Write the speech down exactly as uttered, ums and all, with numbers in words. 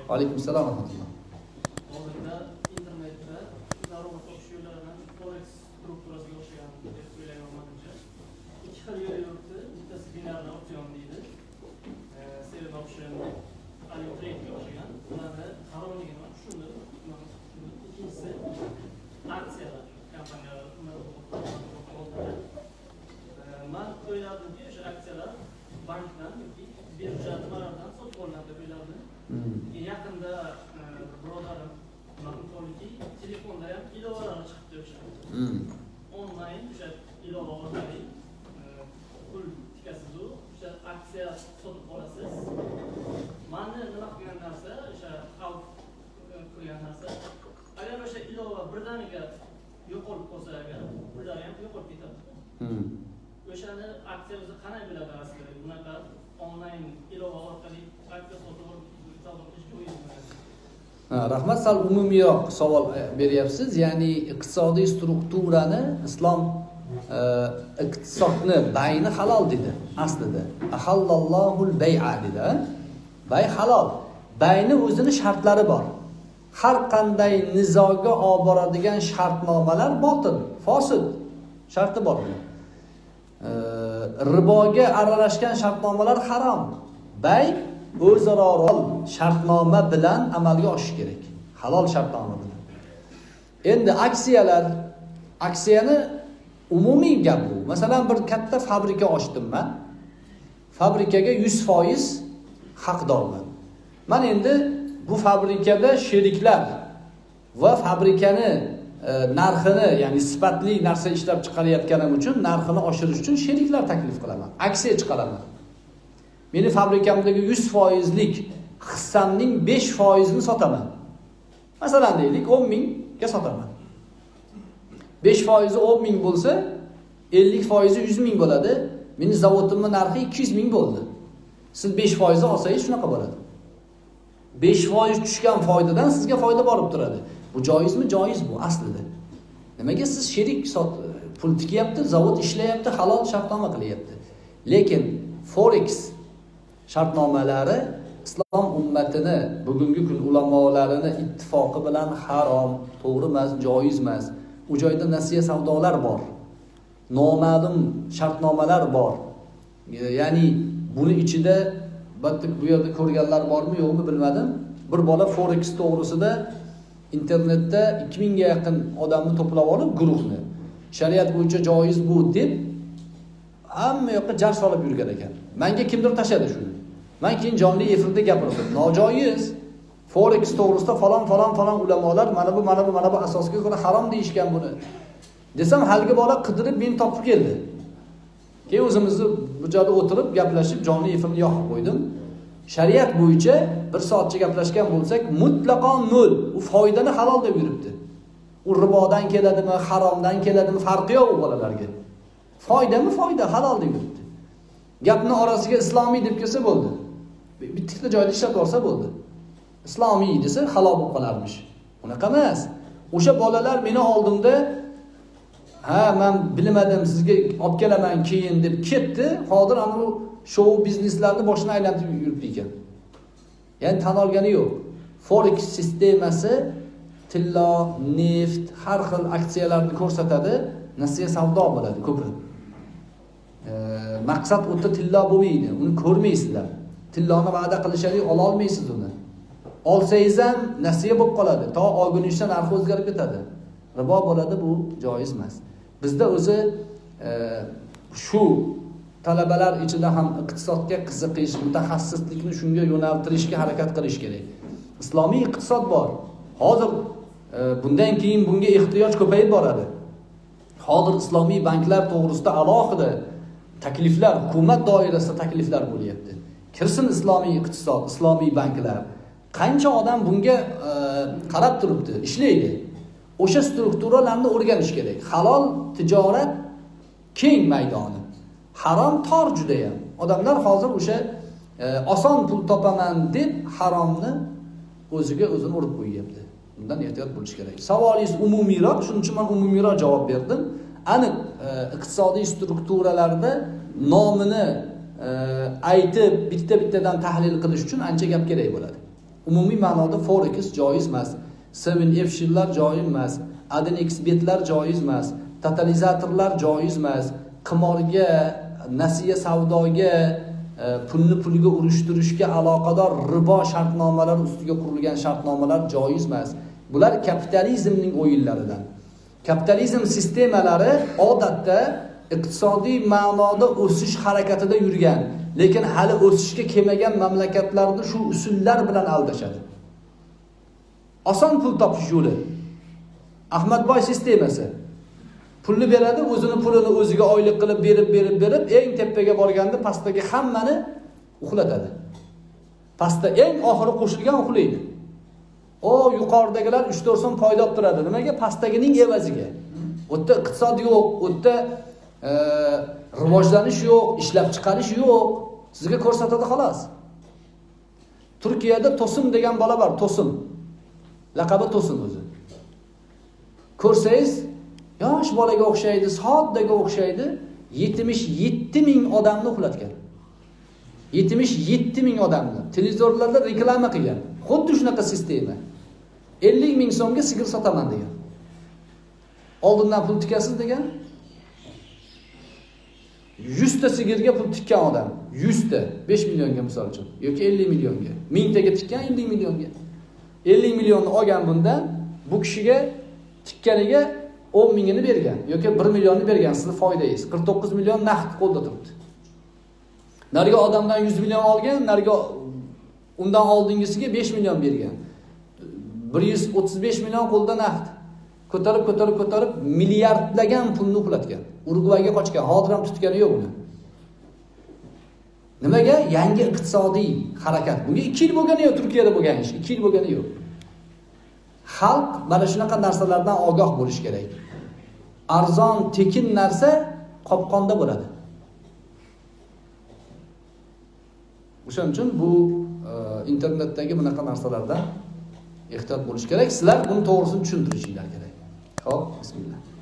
Alaykum assalom va rahmatulloh. Hozirda internetda daromad topish yo'llaridan forex strukturasiga o'xshagan deb o'ylayman menimcha. Ikki xil yo'l yuribdi. Bittasi binarni opsion deydi. Sell option, algo trade'ga o'xshagan. Ularni haromligini tushundim. Ikkinchisi aksiyalar, kompaniyalar man o'ylardimki, o'sha aksiyalar bankdan yoki birja nimalardan sotib olinadi deb o'ylardim. Yaqinda birodarim ma'lumotki telefonda ham ilovalar chiqibdi o'sha. Onlayn o'sha ilova orqali pul tikasiz u o'sha aksiya sotib olasiz. Mani nima qilgan narsa o'sha xalq qilgan narsa, agar o'sha ilova birdaniga yo'qolib qolsa, agar pullari ham yo'qolib ketadi. O'shani aksiyamizni qanday biladi aslida? Bunaqa onlayn ilova orqali aksiya sotib Rahmat, sal umumiyroq savol beryapsiz. Ya'ni iqtisodiy strukturani islom iqtisodni bayni halol dedi aslida. Ahallallohul bay'a dedi. Bay halol. Bayni o'zini shartlari bor. Har qanday nizoga olib boradigan shartnomalar botil, fosil sharti bor. Riboga aralashgan shartnomalar harom. Bay o'zaro shartnoma bilan amalga oshishi kerak. Halol shartnoma bilan. Endi aksiyalar, aksiyani umumiy gap bu. Masalan, bir katta fabrika ochdim men. Fabrikaga yuz foiz haqdorman. Men endi bu fabrikada sheriklar va fabrikani e, narxini, ya'ni sifatli narsa ishlab chiqarayotganim uchun narxini oshirish uchun sheriklar taklif qilaman. Aksiya chiqaraman. Meni fabrikamdagi yuz foizlik hissamning besh foizini sotaman. Masalan deylik, o'n mingga sotaman. besh foizi o'n ming bo'lsa, ellik foizi yuz ming bo'ladi. Meni zavodimning narxi ikki yuz ming bo'ldi. Siz besh foizni olsangiz shunaqa bo'ladi. besh foiz tushgan foydadan sizga foyda borib turadi. Bu joizmi? Joiz bu aslida. Nimaga siz sherik sot pul tikyapti, zavod ishlayapti, halol shartnoma qilyapti. Lekin forex shartnomalari islom ummatini, bugungi kun ulamolarini ittifoqi bilan harom, to'g'ri emas, joiz emas. U joyda nasiya savdolar bor. Noma'lum shartnomalar bor. Ya'ni buni ichida battiq bu yerda ko'rganlar bormi, yo'qmi bilmadim. Bir bola forex to'g'risida internetda ikki mingga yaqin odamni to'plab olib, guruhni shariat bo'yicha joiz bu deb hamma yoqqa jar solib yurgan ekan. Menga kimdir tashadi shuni. Men keyin jonli efirda gapirdim. Nojoiz. Forex to'g'risida falon falon falon ulamolar mana bu mana bu mana bu asosga ko'ra harom deyishgan buni. Desam, haligi bola qidirib meni topib keldi. Keyin o'zimizni bu joyda o'tirib gaplashib jonli efirni yoqib qo'ydim. Shariat bo'yicha bir soatcha gaplashgan bo'lsak, mutlaqo nol. U foydani halol deb yuribdi. U ribodan keladimi, haromdan keladimi farqi yo'q u bolalarga. Foydami foyda, halol deb yuribdi. Gapni orasiga islomiy deb kelsa bo'ldi. Bitta joyda ishlab borsa bo'ldi. Islomiy desa halol bo'lib qolarmish. Unaqa emas. O'sha bolalar meni oldimda ha, men bilmadim, sizga olib kelaman keyin deb ketdi. Hozir ana bu show bizneslarni boshini aylantirib yuribdi ekan. Ya'ni tan olgani yo'q. Forex sistemasi tilla, neft, har xil aksiyalarni ko'rsatadi, nasiya savdo bo'ladi ko'pi. E, maqsad o'ta tilla bo'lmaydi, uni ko'rmaysizlar. Tilloni va'da qilishadi, ola olmaysiz uni. Olsangiz ham nasiya bo'lib qoladi. To olgunizda narxi o'zgarib ketadi. Ribo bo'ladi, bu joiz emas. Bizda o'zi e, shu talabalar ichida ham iqtisodga qiziqish, mutaxassislikni shunga yo'naltirishga harakat qilish kerak. Islomiy iqtisod bor. Hozir e, bundan keyin bunga ehtiyoj ko'payib boradi. Hozir islomiy banklar to'g'risida alohida takliflar, hukumat doirasida takliflar bo'lyapti. Kirsin islomiy iqtisod, islomiy banklar. Qancha odam bunga e, qarab turibdi, ishlaydi. O'sha strukturalarni o'rganish kerak. Halol tijorat keng maydoni. Harom tor juda ham. Odamlar hozir o'sha e, oson pul topaman deb haromni o'ziga o'zini urib qo'yyapti. Bundan ehtiyot bo'lish kerak. Savolingiz umumiyroq, shuning uchun men umumiyroq javob berdim. Aniq e, iqtisodiy strukturalarda nomini e, aytib bitta-bittadan tahlil qilish uchun ancha gap kerak bo'ladi. Umumiy ma'noda forex joiz emas, seven F shillar joiz emas, adin x betlar joiz emas, totalizatorlar joiz emas, qimorga, nasiya savdoga, pulni pulga urishtirishga aloqador ribo shartnomalari ustiga qurilgan shartnomalar joiz emas. Bular kapitalizmning o'yinlaridan. Kapitalizm sistemalari odatda iqtisodiy ma'noda o'sish harakatida yurgan, lekin hali o'sishga kelmagan mamlakatlarda shu usullar bilan aldashadi. Oson pul topish yo'li. Ahmadboy sistemasi. Pulni beradi, o'zini pulini o'ziga oylik qilib berib berib berib, eng tepaga borganda pastdagi hammani uxlatadi. Pastda eng oxiri qo'shilgan uxlaydi. O yuqoridagilar uch to'rt so'm foyda olib turadi. Nimaga? Pastdagining evaziga. O'tda iqtisod yo'q, o'tda e, rivojlanish yo'q, ishlab chiqarish yo'q. Sizga ko'rsatadi xolos. Turkiyada To'sim degan bola bor, To'sim. Laqabi To'sim o'zi. Ko'rsangiz, yosh bolaga o'xshaydi, soddaga o'xshaydi, yetmish yetti ming odamni uxlatgan. yetmish yetti ming odamni televizorlarda reklama qilgan. Xuddi shunaqa sistema. ellik ming so'mga sigir sotaman degan. Oldindan pul tikasiz degan. yuz ta sigirga pul tikkan odam, yuz ta besh millionga misol uchun yoki ellik millionga, ming taga tikkan ellik millionga. ellik millionni olgan bundan bu kishiga tikkaniga o'n mingini bergan yoki bir millionni bergan, sizni foydangiz qirq to'qqiz million naqd qo'lda turibdi. Nariga odamdan yuz million olgan, nariga undan oldingisiga besh million bergan. bir yuz o'ttiz besh million qo'lda naqd. Ko'tarib ko'tarib ko'tarib milliardlagan pulni uxlatgan. Urugvayga qochgan, hozir ham tutgani yo'q uni. Nimaga? Yangi iqtisodiy harakat. Bunga ikki yil bo'lgani yo'q, Turkiyada bo'lgan ish, ikki yil bo'lgani yo'q. Xalq mana shunaqa narsalardan ogoh bo'lish kerak. Arzon, tekin narsa qopqonda bo'ladi. O'shaning uchun bu e, internetdagi bunaqa narsalardan ehtiyot bo'lish kerak. Sizlar buni to'g'risini tushuntirishinglar kerak. Xo'p, bismillah.